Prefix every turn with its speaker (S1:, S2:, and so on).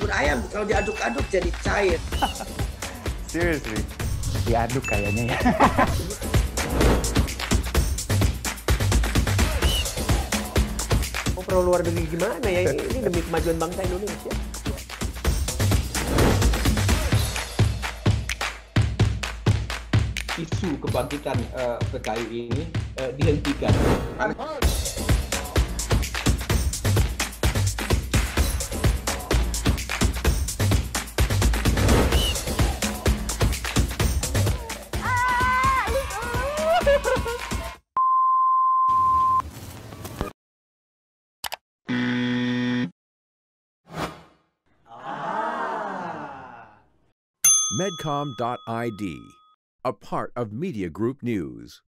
S1: bubur ayam kalau diaduk-aduk jadi cair.
S2: Seriously? Diaduk kayaknya ya.
S3: Oh, perlu luar negeri gimana ya? Ini demi kemajuan bangsa Indonesia.
S4: Isu kebangkitan PKI ini dihentikan.
S5: Medcom.id, a part of Media Group News.